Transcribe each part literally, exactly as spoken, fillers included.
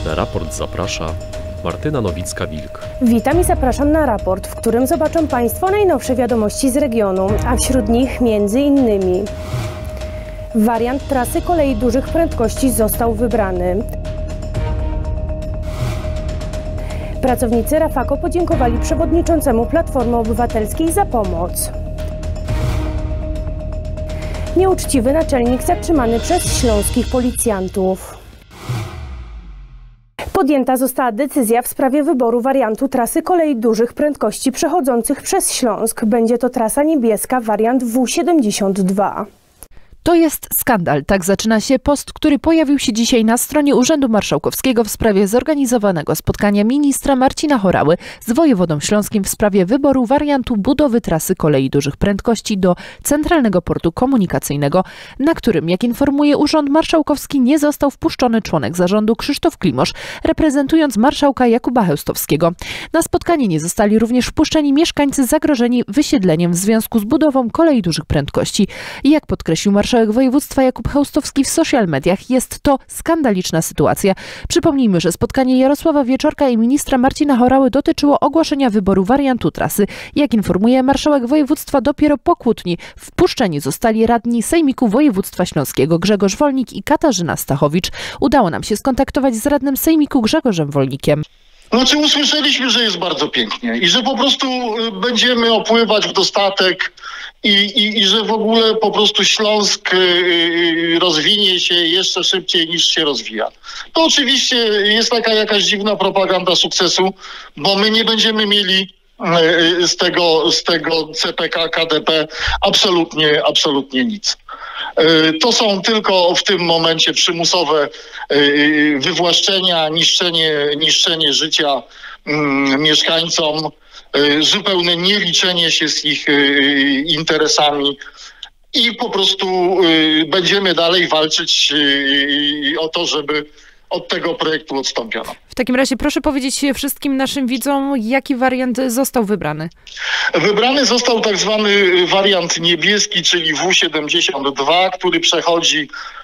Na raport zaprasza Martyna Nowicka-Wilk. Witam i zapraszam na raport, w którym zobaczą Państwo najnowsze wiadomości z regionu, a wśród nich między innymi wariant trasy kolei dużych prędkości został wybrany. Pracownicy Rafako podziękowali przewodniczącemu Platformy Obywatelskiej za pomoc. Nieuczciwy naczelnik zatrzymany przez śląskich policjantów. Podjęta została decyzja w sprawie wyboru wariantu trasy kolei dużych prędkości przechodzących przez Śląsk. Będzie to trasa niebieska, wariant W siedemdziesiąt dwa. To jest skandal. Tak zaczyna się post, który pojawił się dzisiaj na stronie Urzędu Marszałkowskiego w sprawie zorganizowanego spotkania ministra Marcina Horały z wojewodą śląskim w sprawie wyboru wariantu budowy trasy kolei dużych prędkości do Centralnego Portu Komunikacyjnego, na którym, jak informuje Urząd Marszałkowski, nie został wpuszczony członek zarządu Krzysztof Klimosz, reprezentując marszałka Jakuba Chełstowskiego. Na spotkanie nie zostali również wpuszczeni mieszkańcy zagrożeni wysiedleniem w związku z budową kolei dużych prędkości. I jak podkreślił marszałek Marszałek województwa Jakub Chełstowski w social mediach, jest to skandaliczna sytuacja. Przypomnijmy, że spotkanie Jarosława Wieczorka i ministra Marcina Horały dotyczyło ogłoszenia wyboru wariantu trasy. Jak informuje marszałek województwa, dopiero po kłótni wpuszczeni zostali radni Sejmiku Województwa Śląskiego Grzegorz Wolnik i Katarzyna Stachowicz. Udało nam się skontaktować z radnym Sejmiku Grzegorzem Wolnikiem. Znaczy usłyszeliśmy, że jest bardzo pięknie i że po prostu będziemy opływać w dostatek i, i, i że w ogóle po prostu Śląsk rozwinie się jeszcze szybciej niż się rozwija. To oczywiście jest taka jakaś dziwna propaganda sukcesu, bo my nie będziemy mieli z tego, z tego C P K, K D P absolutnie, absolutnie nic. To są tylko w tym momencie przymusowe wywłaszczenia, niszczenie, niszczenie życia mieszkańcom, zupełne nieliczenie się z ich interesami i po prostu będziemy dalej walczyć o to, żeby od tego projektu odstąpiono. W takim razie proszę powiedzieć wszystkim naszym widzom, jaki wariant został wybrany. Wybrany został tak zwany wariant niebieski, czyli W siedemdziesiąt dwa, który przechodzi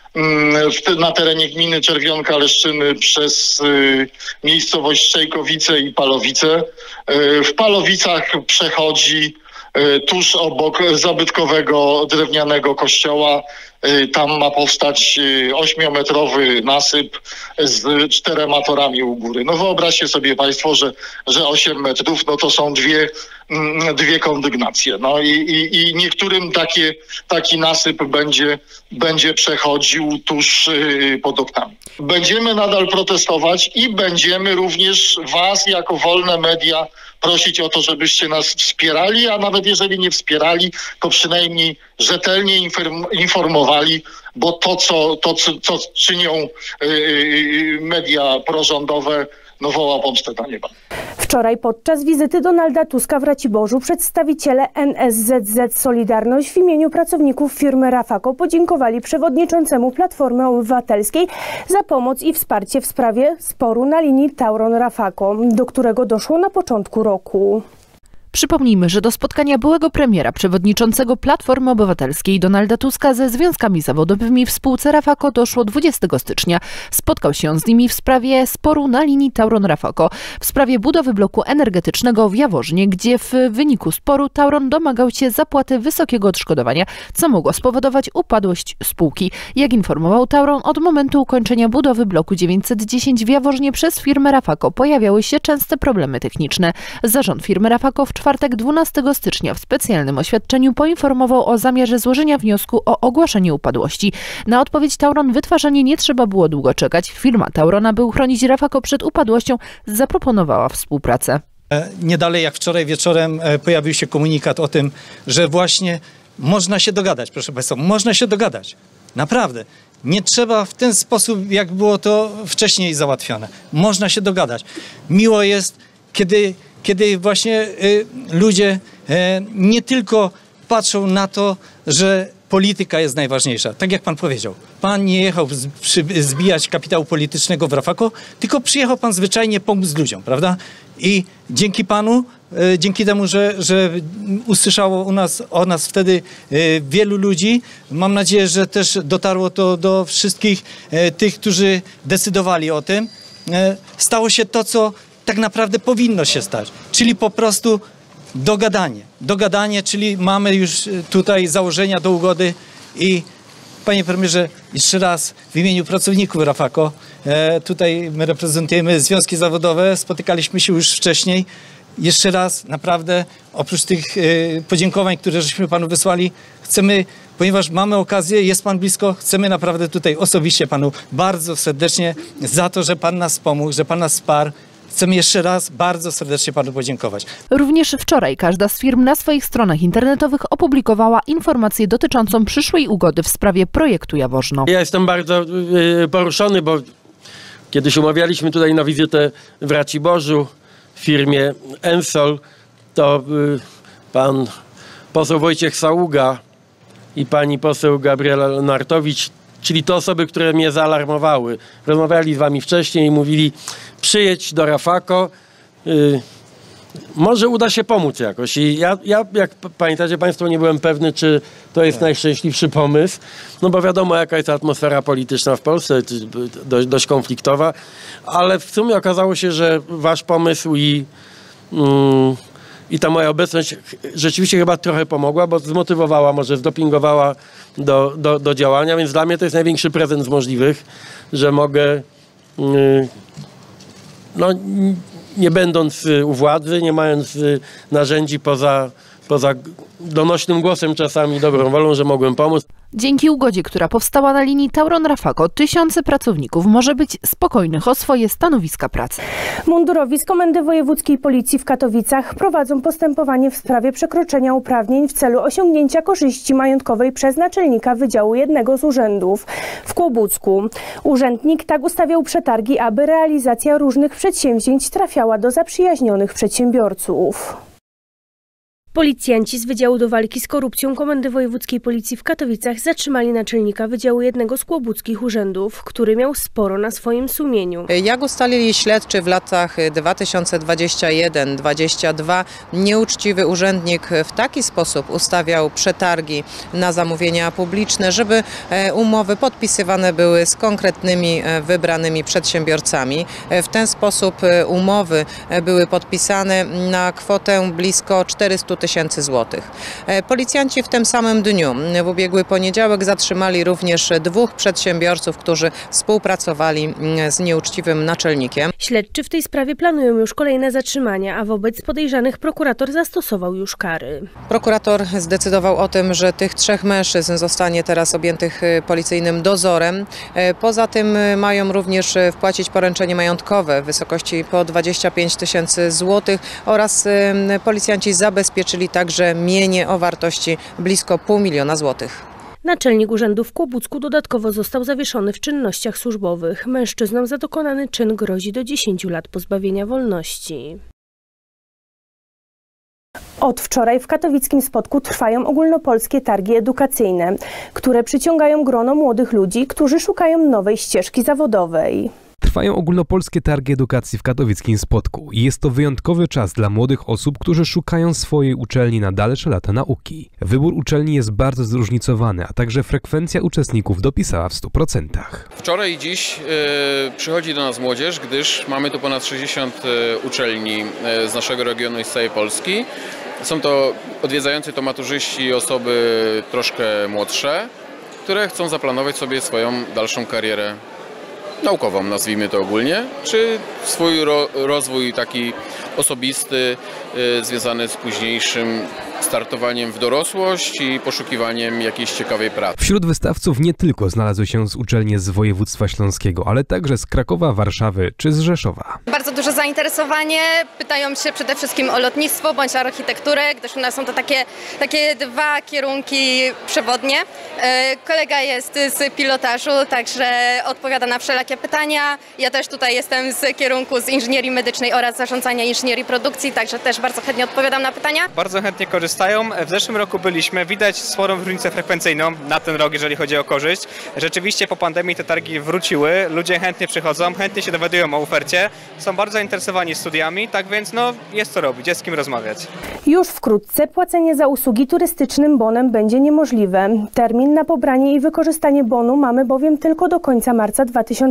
na terenie gminy Czerwionka-Leszczyny przez miejscowość Szczejkowice i Palowice. W Palowicach przechodzi tuż obok zabytkowego drewnianego kościoła. Tam ma powstać ośmiometrowy nasyp z czterema torami u góry. No wyobraźcie sobie Państwo, że, że osiem metrów, no to są dwie, dwie kondygnacje. No i, i, i niektórym takie, taki nasyp będzie, będzie przechodził tuż pod oknami. Będziemy nadal protestować i będziemy również Was jako wolne media prosić o to, żebyście nas wspierali, a nawet jeżeli nie wspierali, to przynajmniej rzetelnie informowali, bo to, co, to, co, co czynią yy, media prorządowe, no woła pomstę na nieba. Wczoraj podczas wizyty Donalda Tuska w Raciborzu przedstawiciele N S Z Z Solidarność w imieniu pracowników firmy Rafako podziękowali przewodniczącemu Platformy Obywatelskiej za pomoc i wsparcie w sprawie sporu na linii Tauron-Rafako, do którego doszło na początku roku. Przypomnijmy, że do spotkania byłego premiera, przewodniczącego Platformy Obywatelskiej Donalda Tuska ze związkami zawodowymi w spółce Rafako doszło dwudziestego stycznia. Spotkał się on z nimi w sprawie sporu na linii Tauron-Rafako, w sprawie budowy bloku energetycznego w Jaworznie, gdzie w wyniku sporu Tauron domagał się zapłaty wysokiego odszkodowania, co mogło spowodować upadłość spółki. Jak informował Tauron, od momentu ukończenia budowy bloku dziewięćset dziesięć w Jaworznie przez firmę Rafako pojawiały się częste problemy techniczne. Zarząd firmy Rafako w czwartek dwunastego stycznia w specjalnym oświadczeniu poinformował o zamiarze złożenia wniosku o ogłoszenie upadłości. Na odpowiedź Tauron wytwarzanie nie trzeba było długo czekać. Firma Taurona, by uchronić Rafako przed upadłością, zaproponowała współpracę. Nie dalej jak wczoraj wieczorem pojawił się komunikat o tym, że właśnie można się dogadać, proszę Państwa, można się dogadać. Naprawdę. Nie trzeba w ten sposób, jak było to wcześniej załatwione. Można się dogadać. Miło jest, kiedy kiedy właśnie y, ludzie y, nie tylko patrzą na to, że polityka jest najważniejsza. Tak jak pan powiedział. Pan nie jechał z, przy, zbijać kapitału politycznego w Rafako, tylko przyjechał pan zwyczajnie pomóc ludziom, prawda? I dzięki panu, y, dzięki temu, że, że usłyszało u nas, o nas wtedy y, wielu ludzi, mam nadzieję, że też dotarło to do wszystkich y, tych, którzy decydowali o tym. e, stało się to, co tak naprawdę powinno się stać, czyli po prostu dogadanie. Dogadanie, czyli mamy już tutaj założenia do ugody i panie premierze, jeszcze raz w imieniu pracowników Rafako, e, tutaj my reprezentujemy związki zawodowe, spotykaliśmy się już wcześniej. Jeszcze raz, naprawdę, oprócz tych e, podziękowań, które żeśmy panu wysłali, chcemy, ponieważ mamy okazję, jest pan blisko, chcemy naprawdę tutaj osobiście panu bardzo serdecznie za to, że pan nas pomógł, że pan nas wsparł. Chcemy jeszcze raz bardzo serdecznie panu podziękować. Również wczoraj każda z firm na swoich stronach internetowych opublikowała informację dotyczącą przyszłej ugody w sprawie projektu Jaworzno. Ja jestem bardzo y, poruszony, bo kiedyś umawialiśmy tutaj na wizytę w Raciborzu w firmie Ensol, to y, pan poseł Wojciech Saługa i pani poseł Gabriela Lenartowicz, czyli te osoby, które mnie zaalarmowały. Rozmawiali z wami wcześniej i mówili: przyjedź do Rafako, yy, może uda się pomóc jakoś. I ja, ja, jak pamiętacie państwo, nie byłem pewny, czy to jest najszczęśliwszy pomysł, no bo wiadomo, jaka jest atmosfera polityczna w Polsce, dość, dość konfliktowa, ale w sumie okazało się, że wasz pomysł i, yy, i ta moja obecność rzeczywiście chyba trochę pomogła, bo zmotywowała, może zdopingowała do, do, do działania, więc dla mnie to jest największy prezent z możliwych, że mogę yy, no, nie będąc u władzy, nie mając narzędzi poza, poza donośnym głosem, czasami dobrą wolą, że mogłem pomóc. Dzięki ugodzie, która powstała na linii Tauron-Rafako, tysiące pracowników może być spokojnych o swoje stanowiska pracy. Mundurowi z Komendy Wojewódzkiej Policji w Katowicach prowadzą postępowanie w sprawie przekroczenia uprawnień w celu osiągnięcia korzyści majątkowej przez naczelnika Wydziału jednego z urzędów w Kłobucku. Urzędnik tak ustawiał przetargi, aby realizacja różnych przedsięwzięć trafiała do zaprzyjaźnionych przedsiębiorców. Policjanci z Wydziału do Walki z Korupcją Komendy Wojewódzkiej Policji w Katowicach zatrzymali naczelnika Wydziału jednego z kłobuckich urzędów, który miał sporo na swoim sumieniu. Jak ustalili śledczy w latach dwa tysiące dwudziestym pierwszym do dwa tysiące dwudziestego drugiego, nieuczciwy urzędnik w taki sposób ustawiał przetargi na zamówienia publiczne, żeby umowy podpisywane były z konkretnymi wybranymi przedsiębiorcami. W ten sposób umowy były podpisane na kwotę blisko czterystu tysięcy złotych. Policjanci w tym samym dniu, w ubiegły poniedziałek, zatrzymali również dwóch przedsiębiorców, którzy współpracowali z nieuczciwym naczelnikiem. Śledczy w tej sprawie planują już kolejne zatrzymania, a wobec podejrzanych prokurator zastosował już kary. Prokurator zdecydował o tym, że tych trzech mężczyzn zostanie teraz objętych policyjnym dozorem. Poza tym mają również wpłacić poręczenie majątkowe w wysokości po dwadzieścia pięć tysięcy złotych oraz policjanci zabezpieczyli także mienie o wartości blisko pół miliona złotych. Naczelnik urzędu w Kłobucku dodatkowo został zawieszony w czynnościach służbowych. Mężczyznom za dokonany czyn grozi do dziesięciu lat pozbawienia wolności. Od wczoraj w katowickim Spodku trwają ogólnopolskie targi edukacyjne, które przyciągają grono młodych ludzi, którzy szukają nowej ścieżki zawodowej. Trwają ogólnopolskie targi edukacji w katowickim Spodku i jest to wyjątkowy czas dla młodych osób, którzy szukają swojej uczelni na dalsze lata nauki. Wybór uczelni jest bardzo zróżnicowany, a także frekwencja uczestników dopisała w stu procentach. Wczoraj i dziś y, przychodzi do nas młodzież, gdyż mamy tu ponad sześćdziesiąt y, uczelni y, z naszego regionu i z całej Polski. Są to odwiedzający to maturzyści, osoby troszkę młodsze, które chcą zaplanować sobie swoją dalszą karierę naukową, nazwijmy to ogólnie, czy swój ro rozwój taki osobisty, y, związany z późniejszym startowaniem w dorosłość i poszukiwaniem jakiejś ciekawej pracy. Wśród wystawców nie tylko znalazły się z uczelnie z województwa śląskiego, ale także z Krakowa, Warszawy czy z Rzeszowa. Bardzo duże zainteresowanie. Pytają się przede wszystkim o lotnictwo bądź architekturę, gdyż u nas są to takie, takie dwa kierunki przewodnie. Kolega jest z pilotażu, także odpowiada na wszelakie pytania. Ja też tutaj jestem z kierunku z inżynierii medycznej oraz zarządzania inżynierii produkcji, także też bardzo chętnie odpowiadam na pytania. Bardzo chętnie korzystają. W zeszłym roku byliśmy, widać sporą różnicę frekwencyjną na ten rok, jeżeli chodzi o korzyść. Rzeczywiście po pandemii te targi wróciły, ludzie chętnie przychodzą, chętnie się dowiadują o ofercie, są bardzo zainteresowani studiami, tak więc no, jest co robić, jest z kim rozmawiać. Już wkrótce płacenie za usługi turystycznym bonem będzie niemożliwe. Termin na pobranie i wykorzystanie bonu mamy bowiem tylko do końca marca dwa tysiące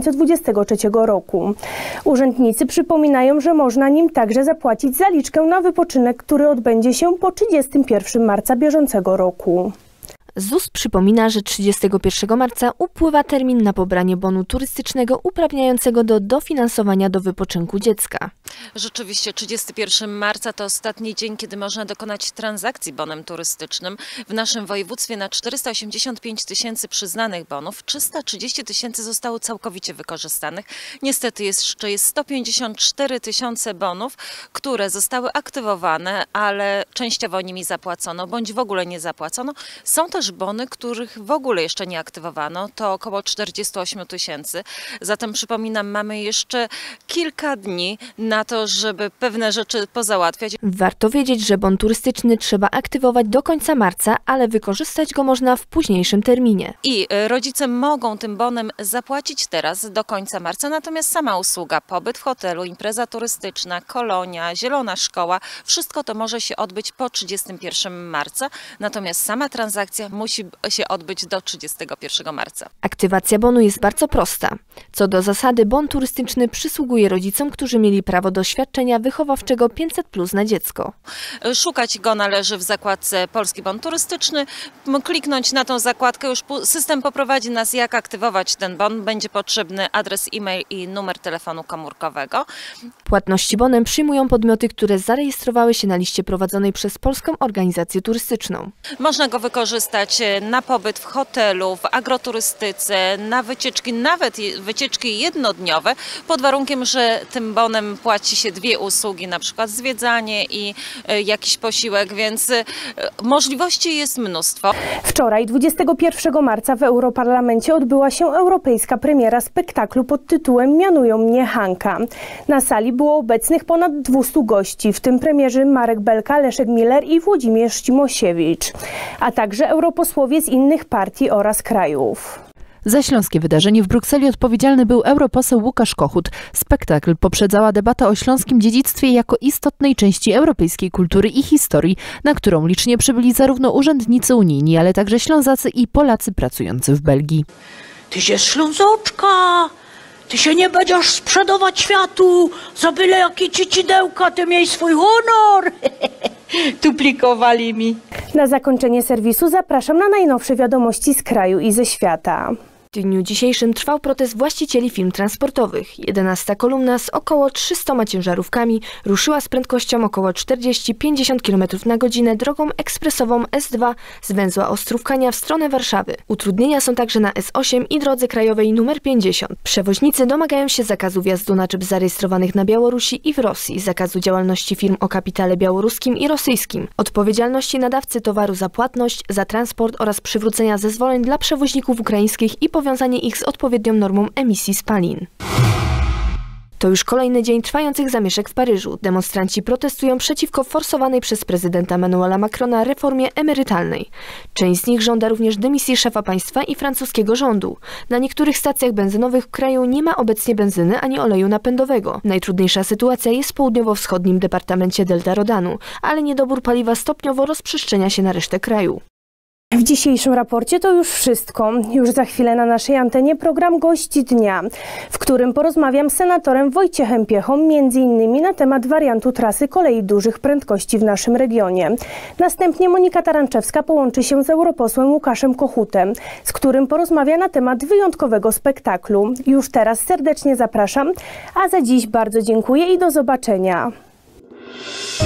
tysiące dwudziestego trzeciego roku. Urzędnicy przypominają, że można nim także zapłacić zaliczkę na wypoczynek, który odbędzie się po trzydziestego pierwszego marca bieżącego roku. ZUS przypomina, że trzydziestego pierwszego marca upływa termin na pobranie bonu turystycznego uprawniającego do dofinansowania do wypoczynku dziecka. Rzeczywiście trzydziestego pierwszego marca to ostatni dzień, kiedy można dokonać transakcji bonem turystycznym. W naszym województwie na czterysta osiemdziesiąt pięć tysięcy przyznanych bonów trzysta trzydzieści tysięcy zostało całkowicie wykorzystanych. Niestety jeszcze jest sto pięćdziesiąt cztery tysiące bonów, które zostały aktywowane, ale częściowo nimi zapłacono bądź w ogóle nie zapłacono. Są też bony, których w ogóle jeszcze nie aktywowano, to około czterdzieści osiem tysięcy. Zatem przypominam, mamy jeszcze kilka dni na to, żeby pewne rzeczy pozałatwiać. Warto wiedzieć, że bon turystyczny trzeba aktywować do końca marca, ale wykorzystać go można w późniejszym terminie. I rodzice mogą tym bonem zapłacić teraz do końca marca, natomiast sama usługa, pobyt w hotelu, impreza turystyczna, kolonia, zielona szkoła, wszystko to może się odbyć po trzydziestego pierwszego marca, natomiast sama transakcja musi się odbyć do trzydziestego pierwszego marca. Aktywacja bonu jest bardzo prosta. Co do zasady, bon turystyczny przysługuje rodzicom, którzy mieli prawo do świadczenia wychowawczego pięćset plus na dziecko. Szukać go należy w zakładce Polski Bon Turystyczny. Kliknąć na tą zakładkę, już system poprowadzi nas, jak aktywować ten bon. Będzie potrzebny adres e-mail i numer telefonu komórkowego. Płatności bonem przyjmują podmioty, które zarejestrowały się na liście prowadzonej przez Polską Organizację Turystyczną. Można go wykorzystać na pobyt w hotelu, w agroturystyce, na wycieczki, nawet wycieczki jednodniowe, pod warunkiem, że tym bonem płaci się dwie usługi, na przykład zwiedzanie i jakiś posiłek, więc możliwości jest mnóstwo. Wczoraj, dwudziestego pierwszego marca w Europarlamencie odbyła się europejska premiera spektaklu pod tytułem Mianują mnie Hanka. Na sali było obecnych ponad dwustu gości, w tym premierzy Marek Belka, Leszek Miller i Włodzimierz Cimosiewicz, a także europosłowie z innych partii oraz krajów. Za śląskie wydarzenie w Brukseli odpowiedzialny był europoseł Łukasz Kochut. Spektakl poprzedzała debata o śląskim dziedzictwie jako istotnej części europejskiej kultury i historii, na którą licznie przybyli zarówno urzędnicy unijni, ale także Ślązacy i Polacy pracujący w Belgii. Ty się Ślązoczka! Ty się nie będziesz sprzedawać światu za byle jakie cicidełka, ty miej swój honor! Duplikowali mi. Na zakończenie serwisu zapraszam na najnowsze wiadomości z kraju i ze świata. W dniu dzisiejszym trwał protest właścicieli firm transportowych. jedenasta kolumna z około trzystoma ciężarówkami ruszyła z prędkością około czterdzieści do pięćdziesięciu kilometrów na godzinę drogą ekspresową S dwa z węzła Ostrówkania w stronę Warszawy. Utrudnienia są także na S osiem i drodze krajowej numer pięćdziesiąt. Przewoźnicy domagają się zakazu wjazdu na czep zarejestrowanych na Białorusi i w Rosji, zakazu działalności firm o kapitale białoruskim i rosyjskim, odpowiedzialności nadawcy towaru za płatność, za transport oraz przywrócenia zezwoleń dla przewoźników ukraińskich i powiązanie ich z odpowiednią normą emisji spalin. To już kolejny dzień trwających zamieszek w Paryżu. Demonstranci protestują przeciwko forsowanej przez prezydenta Emmanuela Macrona reformie emerytalnej. Część z nich żąda również dymisji szefa państwa i francuskiego rządu. Na niektórych stacjach benzynowych w kraju nie ma obecnie benzyny ani oleju napędowego. Najtrudniejsza sytuacja jest w południowo-wschodnim departamencie Delta Rodanu, ale niedobór paliwa stopniowo rozprzestrzenia się na resztę kraju. W dzisiejszym raporcie to już wszystko. Już za chwilę na naszej antenie program Gość Dnia, w którym porozmawiam z senatorem Wojciechem Piechą między innymi na temat wariantu trasy kolei dużych prędkości w naszym regionie. Następnie Monika Taranczewska połączy się z europosłem Łukaszem Kochutem, z którym porozmawia na temat wyjątkowego spektaklu. Już teraz serdecznie zapraszam, a za dziś bardzo dziękuję i do zobaczenia.